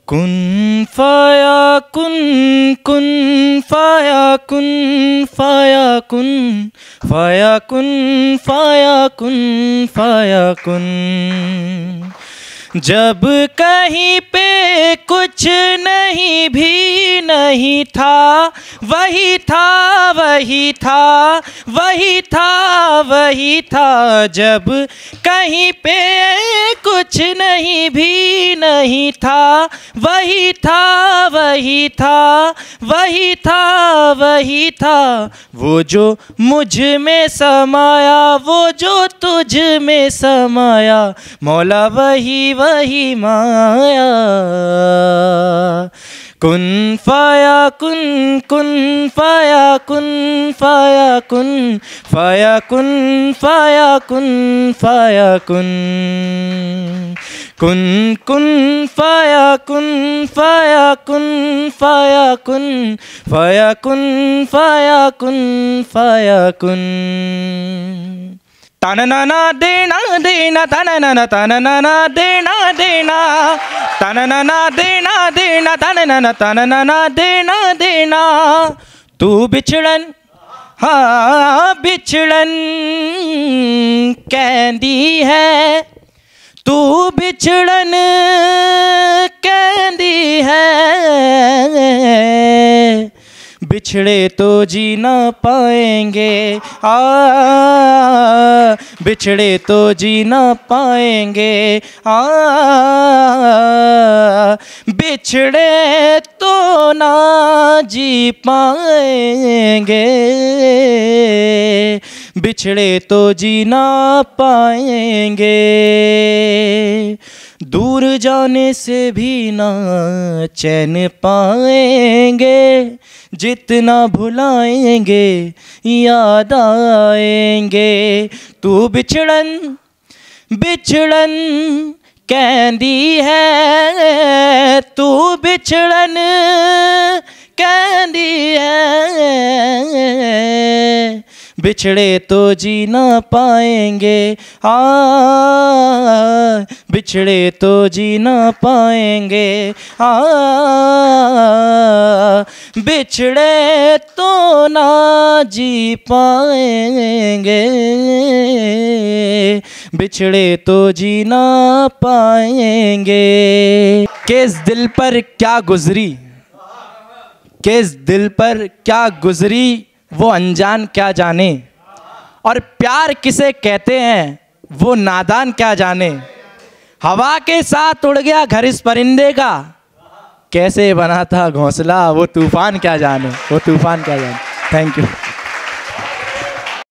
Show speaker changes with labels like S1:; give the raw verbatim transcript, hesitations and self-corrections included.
S1: कुन फाया कुन कुन फाया कुन फाया कुन फाया कुन फाया कुन फाया कुन। जब कहीं पे कुछ नहीं भी नहीं था, वही था वही था वही था वही था। जब कहीं पे कुछ नहीं भी नहीं था, वही था वही था वही था वही था। वो जो मुझ में समाया, वो जो तुझ में समाया, मौला वही वही माया। कुन फाया कुन कुन फाया कुन फाया कुन फाया कुन फाया कुन फाया कुन। कुन कुन फाया कुन फाया कुन फाया कुन फाया कुन फाया कुन फाया कुन। तनना देना देना तनना तनना देना देना तनना देना देना तनना तनना देना देना। तू बिछड़न हाँ बिछड़न कहती है, तू बिछड़न कहती है। बिछड़े तो जी ना पाएंगे, आ बिछड़े तो जी ना पाएंगे, आ बिछड़े तो ना जी पाएंगे, बिछड़े तो जी ना पाएंगे। दूर जाने से भी ना चैन पाएंगे, जितना भुलाएंगे याद आएंगे। तू बिछड़न बिछड़न कहती है, तू बिछड़न कहती है। बिछड़े तो जी ना पाएंगे, आ बिछड़े तो जी ना पाएंगे, आ बिछड़े तो ना जी पाएंगे, बिछड़े तो जी ना पाएंगे। किस दिल पर क्या गुजरी, किस दिल पर क्या गुजरी, वो अनजान क्या जाने। और प्यार किसे कहते हैं, वो नादान क्या जाने। हवा के साथ उड़ गया घर इस परिंदे का, कैसे बना था घोंसला, वो तूफान क्या जाने, वो तूफान क्या जाने। Thank you.